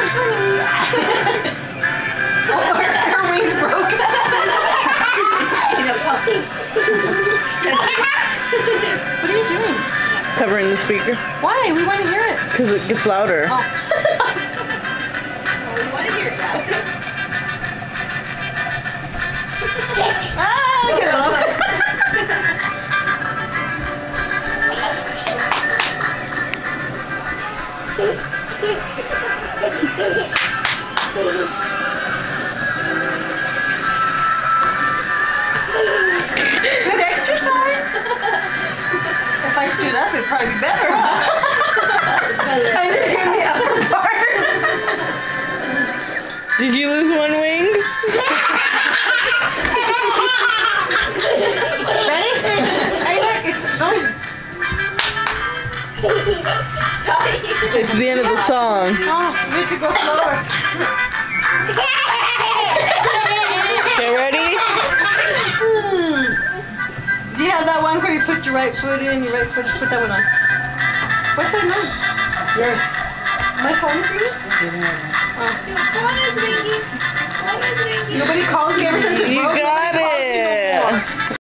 swinging. Oh, her wings broke. What are you doing? Covering the speaker. Why? We want to hear it. Because it gets louder. Oh. We want to hear it now. Ah, get off. Good exercise. If I stood up, it'd probably be better, huh? I just gave me upper part. Did you lose one wing? Ready? Hey, look, it's going. It's the end of the song. Oh, we have to go slower. Okay, ready? Do you have that one where you put your right foot in, your right foot, put that one on? What foot am I? Yours. Am I calling for you? Oh. Nobody calls me.